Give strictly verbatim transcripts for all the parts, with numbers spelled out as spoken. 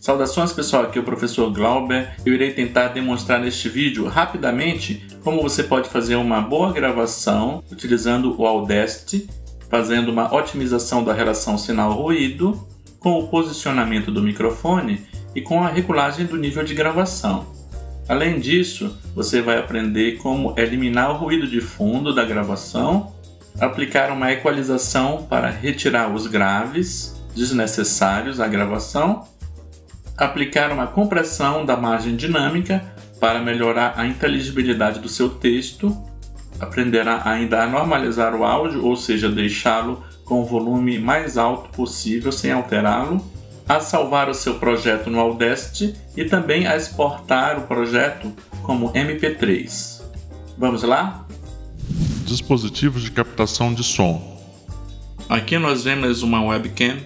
Saudações pessoal, aqui é o professor Glauber. Eu irei tentar demonstrar neste vídeo rapidamente como você pode fazer uma boa gravação utilizando o Audacity, fazendo uma otimização da relação sinal-ruído, com o posicionamento do microfone e com a regulagem do nível de gravação. Além disso, você vai aprender como eliminar o ruído de fundo da gravação, aplicar uma equalização para retirar os graves desnecessários à gravação, aplicar uma compressão da margem dinâmica para melhorar a inteligibilidade do seu texto, aprenderá ainda a normalizar o áudio, ou seja, deixá-lo com o volume mais alto possível sem alterá-lo, a salvar o seu projeto no Audacity e também a exportar o projeto como M P três. Vamos lá? Dispositivos de captação de som. Aqui nós vemos uma webcam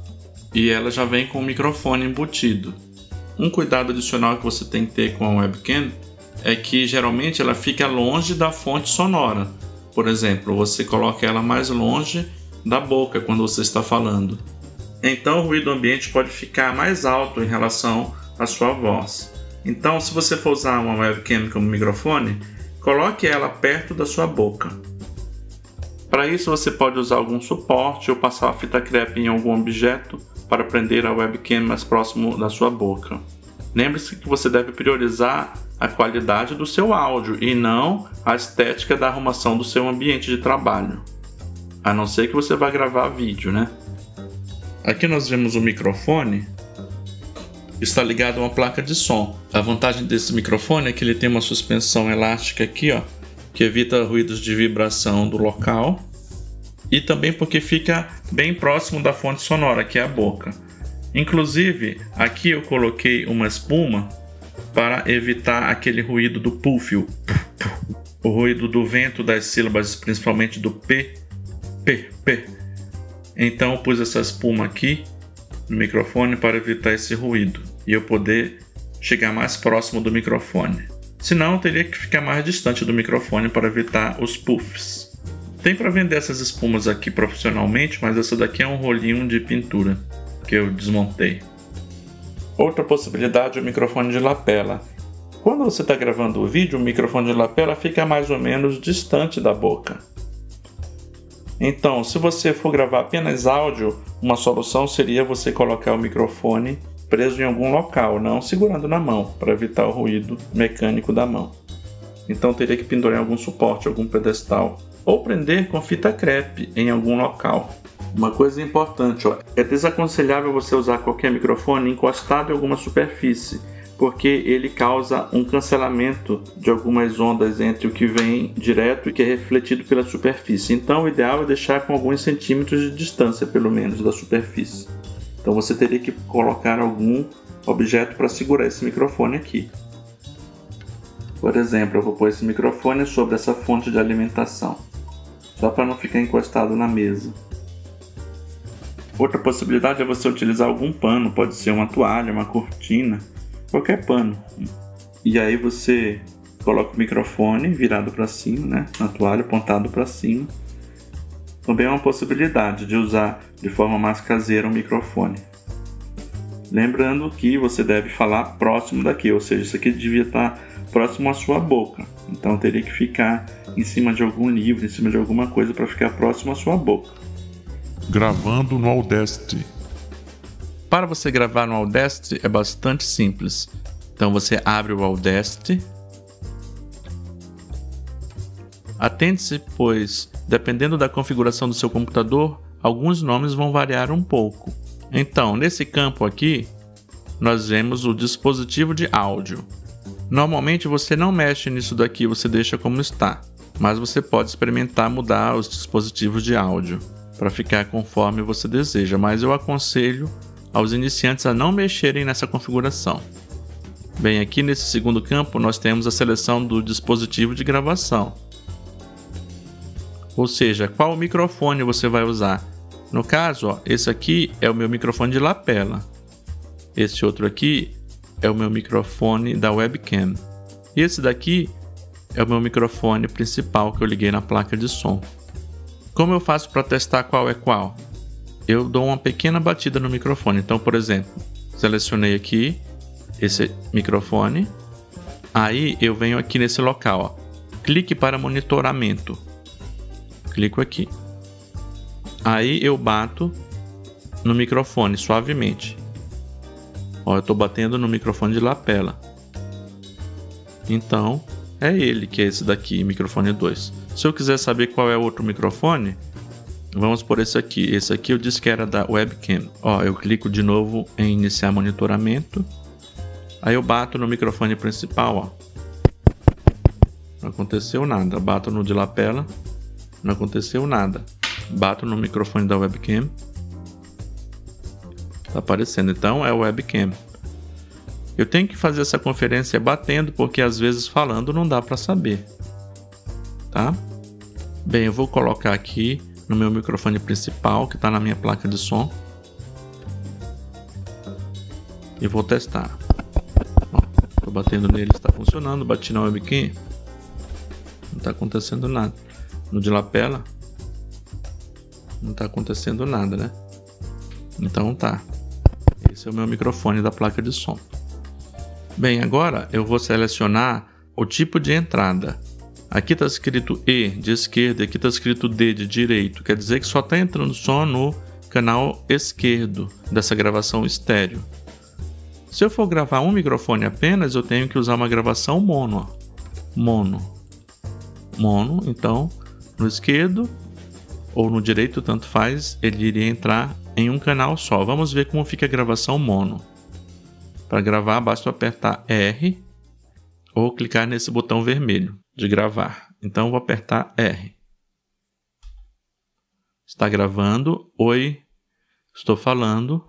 e ela já vem com o microfone embutido. Um cuidado adicional que você tem que ter com a webcam é que geralmente ela fica longe da fonte sonora. Por exemplo, você coloca ela mais longe da boca quando você está falando. Então o ruído ambiente pode ficar mais alto em relação à sua voz. Então, se você for usar uma webcam como microfone, coloque ela perto da sua boca. Para isso você pode usar algum suporte ou passar a fita crepe em algum objeto para prender a webcam mais próximo da sua boca. Lembre-se que você deve priorizar a qualidade do seu áudio e não a estética da arrumação do seu ambiente de trabalho. A não ser que você vá gravar vídeo, né? Aqui nós vemos o microfone. Está ligado a uma placa de som. A vantagem desse microfone é que ele tem uma suspensão elástica aqui, ó, que evita ruídos de vibração do local. E também porque fica bem próximo da fonte sonora, que é a boca. Inclusive, aqui eu coloquei uma espuma para evitar aquele ruído do púfio, o ruído do vento das sílabas, principalmente do P, P, P. Então eu pus essa espuma aqui no microfone para evitar esse ruído e eu poder chegar mais próximo do microfone. Senão eu teria que ficar mais distante do microfone para evitar os puffs. Tem para vender essas espumas aqui profissionalmente, mas essa daqui é um rolinho de pintura que eu desmontei. Outra possibilidade é o microfone de lapela. Quando você está gravando o vídeo, o microfone de lapela fica mais ou menos distante da boca. Então, se você for gravar apenas áudio, uma solução seria você colocar o microfone preso em algum local, não segurando na mão, para evitar o ruído mecânico da mão. Então teria que pendurar em algum suporte, algum pedestal, ou prender com fita crepe em algum local. Uma coisa importante, ó, é desaconselhável você usar qualquer microfone encostado em alguma superfície, porque ele causa um cancelamento de algumas ondas entre o que vem direto e o que é refletido pela superfície. Então o ideal é deixar com alguns centímetros de distância, pelo menos, da superfície. Então você teria que colocar algum objeto para segurar esse microfone aqui. Por exemplo, eu vou pôr esse microfone sobre essa fonte de alimentação, só para não ficar encostado na mesa. Outra possibilidade é você utilizar algum pano, pode ser uma toalha, uma cortina, qualquer pano. E aí você coloca o microfone virado para cima, né, na toalha, apontado para cima. Também é uma possibilidade de usar de forma mais caseira um microfone. Lembrando que você deve falar próximo daqui, ou seja, isso aqui devia estar próximo à sua boca. Então teria que ficar em cima de algum livro, em cima de alguma coisa para ficar próximo à sua boca. Gravando no Audacity. Para você gravar no Audacity é bastante simples. Então você abre o Audacity. Atente-se, pois, dependendo da configuração do seu computador, alguns nomes vão variar um pouco. Então, nesse campo aqui, nós vemos o dispositivo de áudio. Normalmente você não mexe nisso daqui, você deixa como está. Mas você pode experimentar mudar os dispositivos de áudio para ficar conforme você deseja, mas eu aconselho aos iniciantes a não mexerem nessa configuração. Bem, aqui nesse segundo campo nós temos a seleção do dispositivo de gravação. Ou seja, qual microfone você vai usar. No caso, ó, esse aqui é o meu microfone de lapela. Esse outro aqui é o meu microfone da webcam. E esse daqui é o meu microfone principal que eu liguei na placa de som. Como eu faço para testar qual é qual? Eu dou uma pequena batida no microfone. Então, por exemplo, Selecionei aqui esse microfone. Aí eu venho aqui nesse local, ó. Clique para monitoramento. Clico aqui. Aí eu bato no microfone suavemente. Ó, eu estou batendo no microfone de lapela. Então, é ele que é esse daqui, microfone dois. Se eu quiser saber qual é o outro microfone, vamos por esse aqui. Esse aqui eu disse que era da webcam. Ó, eu clico de novo em iniciar monitoramento. Aí eu bato no microfone principal, ó. Não aconteceu nada. Bato no de lapela. Não aconteceu nada. Bato no microfone da webcam. Tá aparecendo. Então é o webcam. Eu tenho que fazer essa conferência batendo, porque às vezes falando não dá para saber. Tá? Bem, eu vou colocar aqui no meu microfone principal, que está na minha placa de som. E vou testar. Estou batendo nele, está funcionando. Bati na webcam. Não está acontecendo nada. No de lapela. Não está acontecendo nada, né? Então tá. Esse é o meu microfone da placa de som. Bem, agora eu vou selecionar o tipo de entrada. Aqui está escrito E de esquerda, aqui está escrito D de direito. Quer dizer que só está entrando som no canal esquerdo dessa gravação estéreo. Se eu for gravar um microfone apenas, eu tenho que usar uma gravação mono. Ó. Mono. Mono, então no esquerdo ou no direito, tanto faz, ele iria entrar em um canal só. Vamos ver como fica a gravação mono. Para gravar, basta apertar R ou clicar nesse botão vermelho de gravar. Então vou apertar R. Está gravando. Oi, estou falando.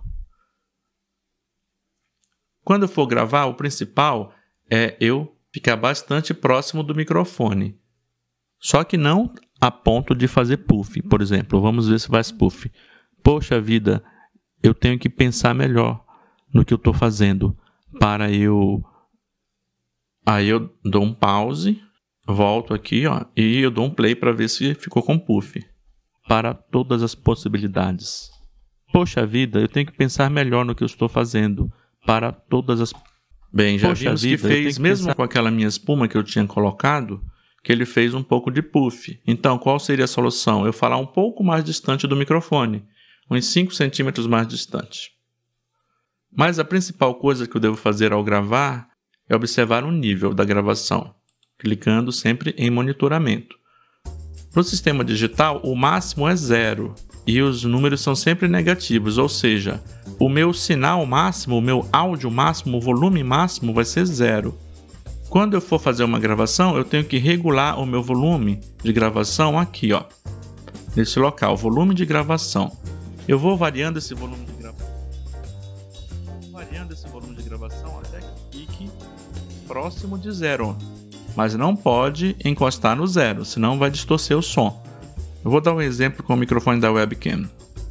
Quando eu for gravar, o principal é eu ficar bastante próximo do microfone. Só que não a ponto de fazer puff. Por exemplo, vamos ver se faz puff. Poxa vida, eu tenho que pensar melhor no que eu estou fazendo para eu... Aí eu dou um pause, volto aqui, ó, e eu dou um play para ver se ficou com puff. Para todas as possibilidades. Poxa vida, eu tenho que pensar melhor no que eu estou fazendo para todas as... Bem, já Poxa vimos vida, que fez, que mesmo pensar... com aquela minha espuma que eu tinha colocado, que ele fez um pouco de puff. Então, qual seria a solução? Eu falar um pouco mais distante do microfone, uns cinco centímetros mais distante. Mas a principal coisa que eu devo fazer ao gravar é observar o nível da gravação, clicando sempre em monitoramento. No sistema digital, o máximo é zero e os números são sempre negativos, ou seja, o meu sinal máximo, o meu áudio máximo, o volume máximo vai ser zero. Quando eu for fazer uma gravação, eu tenho que regular o meu volume de gravação aqui, ó, nesse local, volume de gravação. Eu vou variando esse volume de gravação, variando esse volume de gravação até que fique próximo de zero, mas não pode encostar no zero, senão vai distorcer o som. Eu vou dar um exemplo com o microfone da webcam.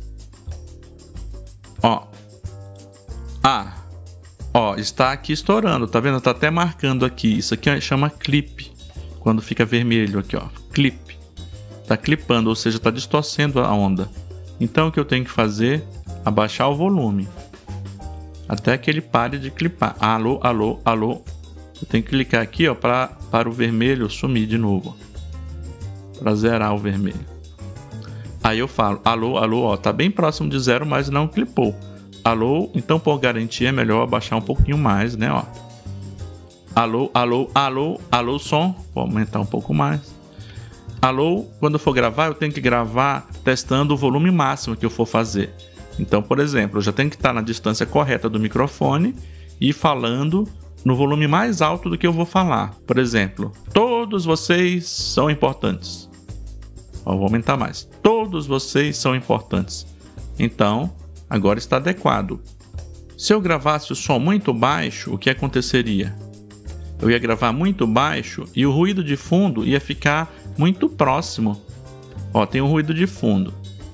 Ó, ah. Ó, está aqui estourando, tá vendo? Tá até marcando aqui. Isso aqui chama clip. Quando fica vermelho aqui, ó. Clip. Tá clipando, ou seja, tá distorcendo a onda. Então o que eu tenho que fazer? Abaixar o volume. Até que ele pare de clipar. Alô, alô, alô. Eu tenho que clicar aqui, ó, pra, para o vermelho sumir de novo. Para zerar o vermelho. Aí eu falo, alô, alô, ó. Tá bem próximo de zero, mas não clipou. Alô, então por garantia é melhor abaixar um pouquinho mais, né, ó. Alô, alô, alô, alô, som. Vou aumentar um pouco mais. Alô, quando eu for gravar, eu tenho que gravar testando o volume máximo que eu for fazer. Então, por exemplo, eu já tenho que estar na distância correta do microfone e falando no volume mais alto do que eu vou falar. Por exemplo, todos vocês são importantes. Ó, vou aumentar mais. Todos vocês são importantes. Então... agora está adequado. Se eu gravasse o som muito baixo, o que aconteceria? Eu ia gravar muito baixo e o ruído de fundo ia ficar muito próximo. Ó, tem um ruído de fundo.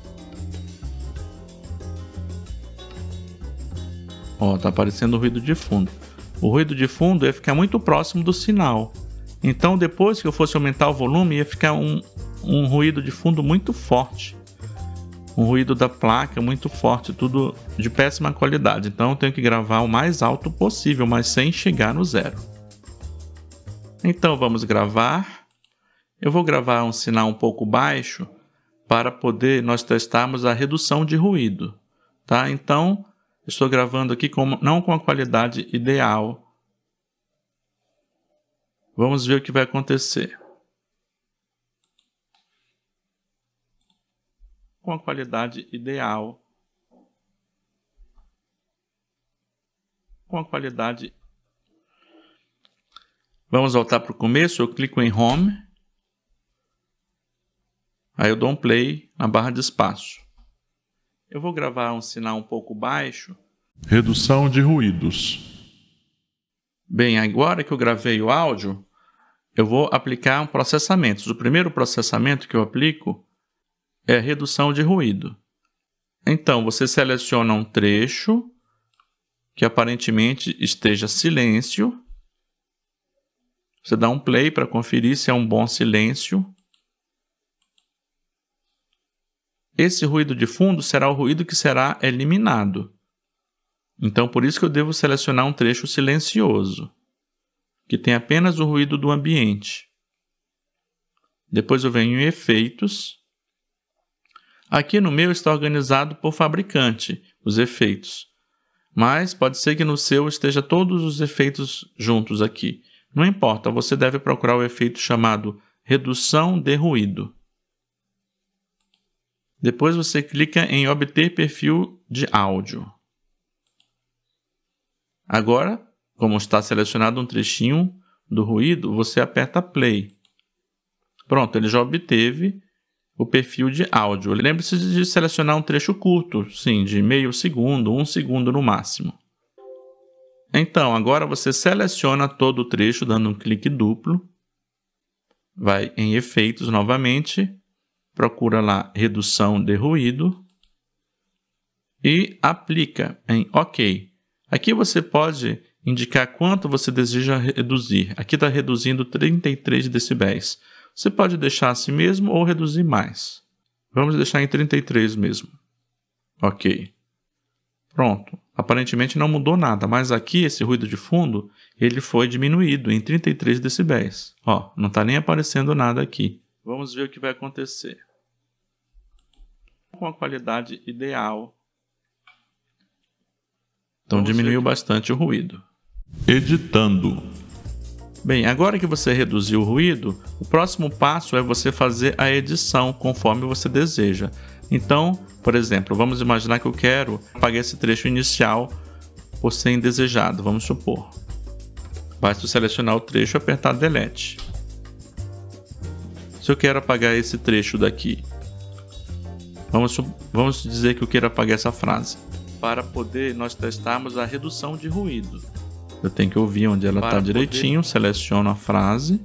Ó, tá aparecendo o ruído de fundo. O ruído de fundo ia ficar muito próximo do sinal. Então, depois que eu fosse aumentar o volume, ia ficar um, um ruído de fundo muito forte. um ruído da placa muito forte, tudo de péssima qualidade. Então eu tenho que gravar o mais alto possível, mas sem chegar no zero. Então vamos gravar. Eu vou gravar um sinal um pouco baixo para poder nós testarmos a redução de ruído, tá? Então estou gravando aqui com, não com a qualidade ideal. Vamos ver o que vai acontecer. Com a qualidade ideal. Com a qualidade. Vamos voltar para o começo. Eu clico em Home. Aí eu dou um play na barra de espaço. Eu vou gravar um sinal um pouco baixo. Redução de ruídos. Bem, agora que eu gravei o áudio, eu vou aplicar um processamento. O primeiro processamento que eu aplico é redução de ruído. Então, você seleciona um trecho que aparentemente esteja silêncio. Você dá um play para conferir se é um bom silêncio. Esse ruído de fundo será o ruído que será eliminado. Então, por isso que eu devo selecionar um trecho silencioso, que tem apenas o ruído do ambiente. Depois eu venho em Efeitos. Aqui no meu está organizado por fabricante, os efeitos. Mas pode ser que no seu esteja todos os efeitos juntos aqui. Não importa, você deve procurar o efeito chamado Redução de Ruído. Depois você clica em Obter perfil de áudio. Agora, como está selecionado um trechinho do ruído, você aperta Play. Pronto, ele já obteve o perfil de áudio. Lembre-se de selecionar um trecho curto, sim, de meio segundo, um segundo no máximo. Então, agora você seleciona todo o trecho dando um clique duplo. Vai em Efeitos novamente, procura lá Redução de Ruído e aplica em OK. Aqui você pode indicar quanto você deseja reduzir. Aqui está reduzindo trinta e três decibéis. Você pode deixar assim mesmo ou reduzir mais. Vamos deixar em trinta e três mesmo. Ok. Pronto. Aparentemente não mudou nada, mas aqui esse ruído de fundo ele foi diminuído em trinta e três decibéis. Ó, não está nem aparecendo nada aqui. Vamos ver o que vai acontecer. Com a qualidade ideal. Então Vamos diminuiu bastante o ruído. Editando. Bem, agora que você reduziu o ruído, o próximo passo é você fazer a edição conforme você deseja. Então, por exemplo, vamos imaginar que eu quero apagar esse trecho inicial por ser indesejado, vamos supor. Basta selecionar o trecho e apertar Delete. Se eu quero apagar esse trecho daqui, vamos, vamos dizer que eu quero apagar essa frase. Para poder nós testarmos a redução de ruído. Eu tenho que ouvir onde ela está direitinho, poder... seleciono a frase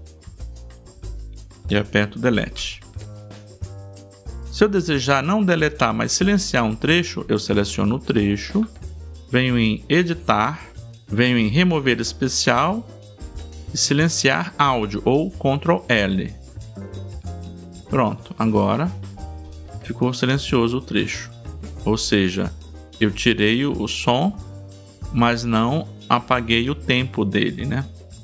e aperto Delete. Se eu desejar não deletar, mas silenciar um trecho, eu seleciono o trecho, venho em Editar, venho em Remover Especial e Silenciar Áudio, ou control L. Pronto, agora ficou silencioso o trecho. Ou seja, eu tirei o som, mas não apaguei o tempo dele, né?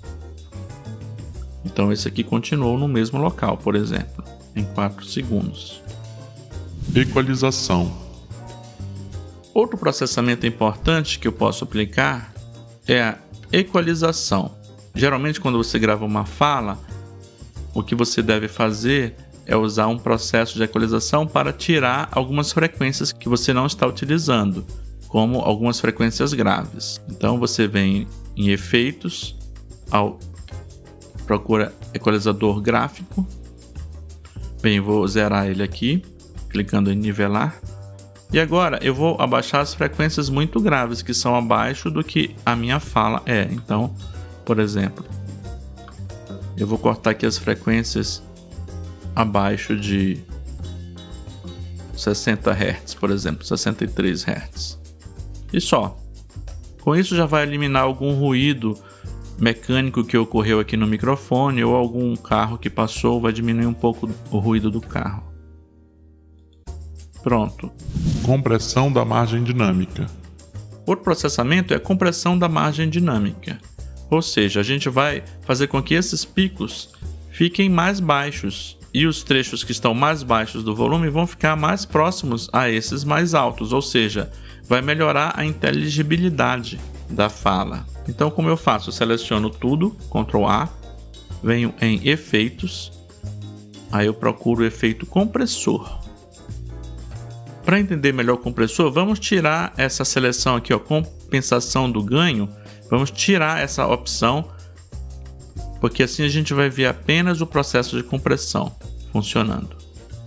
Então esse aqui continuou no mesmo local, por exemplo, em quatro segundos. Equalização. Outro processamento importante que eu posso aplicar é a equalização. Geralmente quando você grava uma fala, o que você deve fazer é usar um processo de equalização para tirar algumas frequências que você não está utilizando, como algumas frequências graves. Então você vem em Efeitos, ao, procura Equalizador Gráfico. Bem, vou zerar ele aqui, clicando em Nivelar. E agora eu vou abaixar as frequências muito graves, que são abaixo do que a minha fala é. Então, por exemplo, eu vou cortar aqui as frequências abaixo de sessenta hertz, por exemplo, sessenta e três hertz. E só. Com isso já vai eliminar algum ruído mecânico que ocorreu aqui no microfone ou algum carro que passou, vai diminuir um pouco o ruído do carro. Pronto. Compressão da margem dinâmica. Outro processamento é a compressão da margem dinâmica. Ou seja, a gente vai fazer com que esses picos fiquem mais baixos e os trechos que estão mais baixos do volume vão ficar mais próximos a esses mais altos, ou seja, vai melhorar a inteligibilidade da fala. Então, como eu faço? Eu seleciono tudo, control A, venho em Efeitos, aí eu procuro o efeito compressor. Para entender melhor o compressor, vamos tirar essa seleção aqui, ó, compensação do ganho, vamos tirar essa opção, porque assim a gente vai ver apenas o processo de compressão funcionando.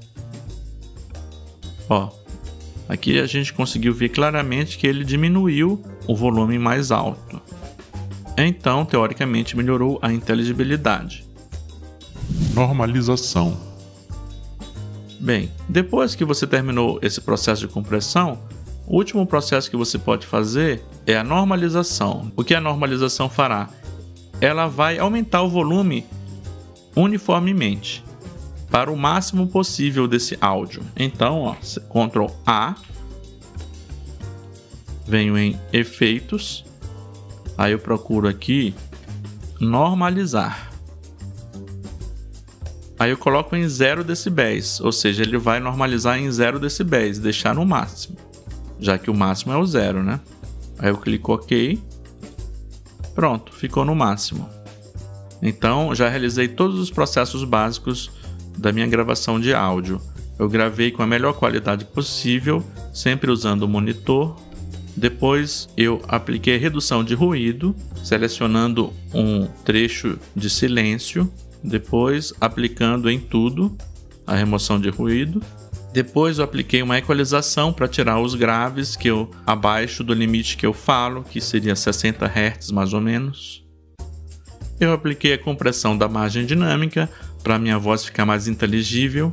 Ó, aqui a gente conseguiu ver claramente que ele diminuiu o volume mais alto. Então, teoricamente, melhorou a inteligibilidade. Normalização. Bem, depois que você terminou esse processo de compressão, o último processo que você pode fazer é a normalização. O que a normalização fará? Ela vai aumentar o volume uniformemente para o máximo possível desse áudio. Então, ó, control A, venho em Efeitos, aí eu procuro aqui Normalizar. Aí eu coloco em zero decibéis, ou seja, ele vai normalizar em zero decibéis, deixar no máximo, já que o máximo é o zero, né? Aí eu clico OK, pronto, ficou no máximo. Então, já realizei todos os processos básicos da minha gravação de áudio. Eu gravei com a melhor qualidade possível, sempre usando o monitor. Depois eu apliquei redução de ruído, selecionando um trecho de silêncio. Depois aplicando em tudo a remoção de ruído. Depois eu apliquei uma equalização para tirar os graves que eu abaixo do limite que eu falo, que seria sessenta hertz mais ou menos. Eu apliquei a compressão da margem dinâmica para minha voz ficar mais inteligível.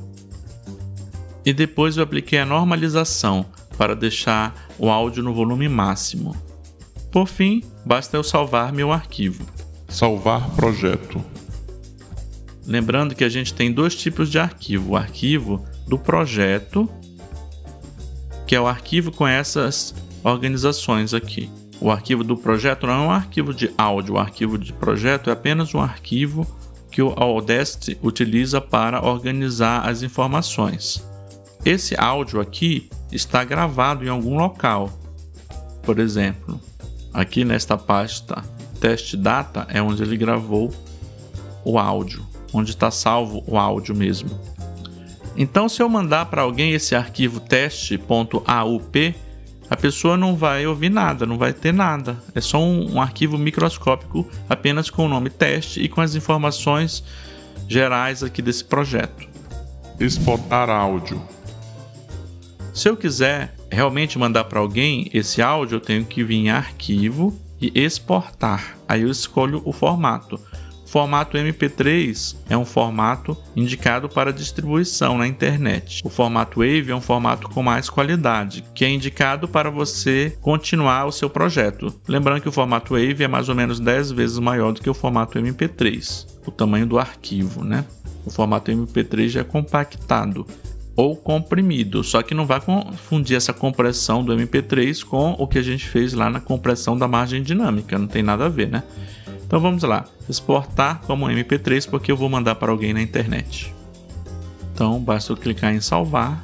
E depois eu apliquei a normalização para deixar o áudio no volume máximo. Por fim, basta eu salvar meu arquivo. Salvar projeto. Lembrando que a gente tem dois tipos de arquivo. O arquivo do projeto, que é o arquivo com essas organizações aqui. O arquivo do projeto não é um arquivo de áudio. O arquivo de projeto é apenas um arquivo que o Audacity utiliza para organizar as informações. Esse áudio aqui está gravado em algum local. Por exemplo, aqui nesta pasta Test Data é onde ele gravou o áudio, onde está salvo o áudio mesmo. Então, se eu mandar para alguém esse arquivo teste.aup, a pessoa não vai ouvir nada, não vai ter nada. É só um, um arquivo microscópico apenas com o nome teste e com as informações gerais aqui desse projeto. Exportar áudio. Se eu quiser realmente mandar para alguém esse áudio, eu tenho que vir em arquivo e exportar. Aí eu escolho o formato. O formato M P três é um formato indicado para distribuição na internet. O formato Wave é um formato com mais qualidade, que é indicado para você continuar o seu projeto. Lembrando que o formato Wave é mais ou menos dez vezes maior do que o formato M P três, o tamanho do arquivo, né? O formato M P três já é compactado ou comprimido, só que não vai confundir essa compressão do M P três com o que a gente fez lá na compressão da margem dinâmica, não tem nada a ver, né? Então vamos lá, exportar como M P três porque eu vou mandar para alguém na internet. Então basta eu clicar em salvar.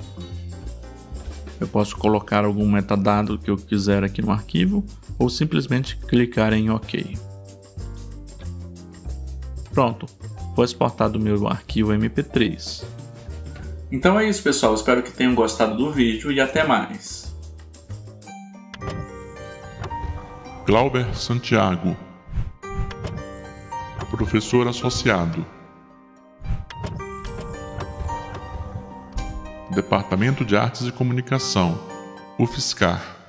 Eu posso colocar algum metadado que eu quiser aqui no arquivo ou simplesmente clicar em OK. Pronto, foi exportado o meu arquivo M P três. Então é isso, pessoal, espero que tenham gostado do vídeo e até mais. Glauber Santiago, professor associado, Departamento de Artes e Comunicação, UFSCar.